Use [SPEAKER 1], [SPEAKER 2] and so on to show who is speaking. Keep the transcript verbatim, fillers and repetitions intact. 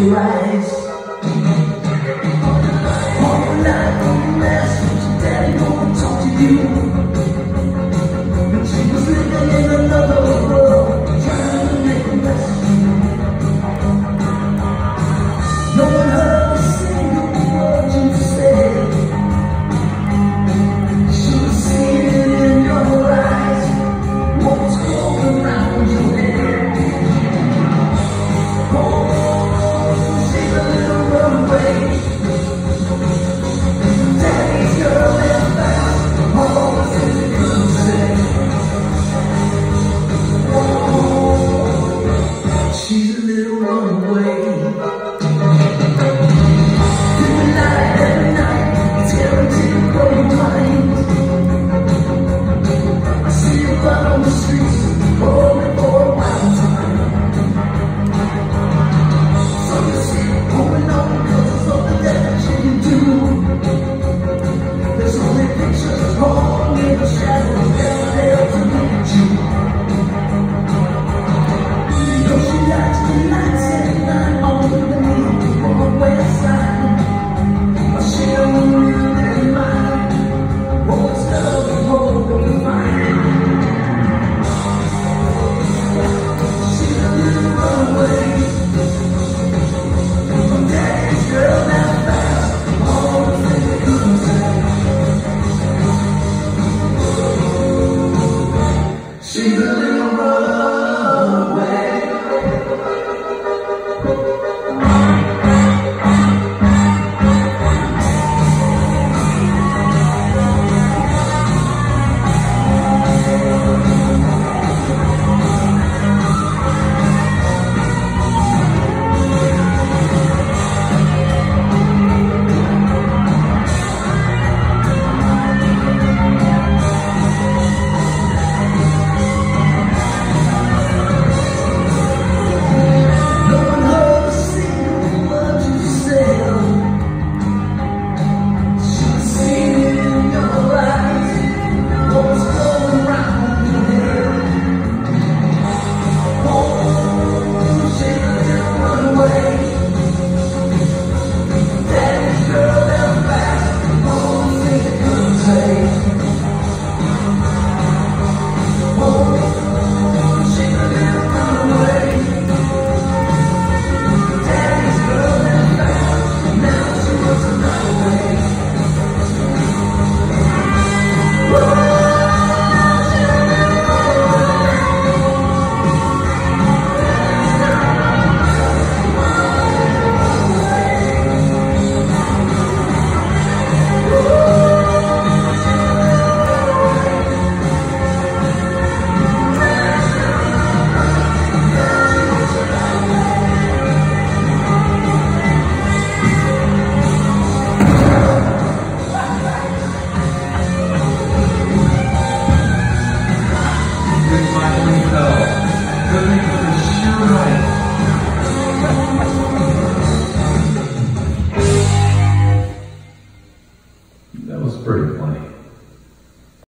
[SPEAKER 1] your eyes. All night on the message, Daddy won't talk to you. And she was living in another world, trying to make a mess of you. No one heard a single word you said. She was seeing it in your eyes, what's going around your head. Oh, she's a little runaway. Daddy's girl and fast, all the things he couldn't say. Oh, she's a little runaway. Every night, every night, it's guaranteed to blow your mind. I see you out on the streets, rolling for a wild time. So you see, holding on because there's nothing that you can do. There's only pictures wrong in the shadows down there to look at you. You know she likes the lights at night on the Broadway side. But she don't really mind what's love and hope and find. She's a little runaway. From Daddy's girl that fast, all the things they couldn't say. She's a little runaway. No one heard a single word you said. She was seeing it in your eyes, what's going around your head. Oh, she's a little runaway. Daddy's girl that fast, all the things they couldn't say. Oh, she's a little runaway. Daddy's girl that fast, now she wants another way.
[SPEAKER 2] That was pretty funny.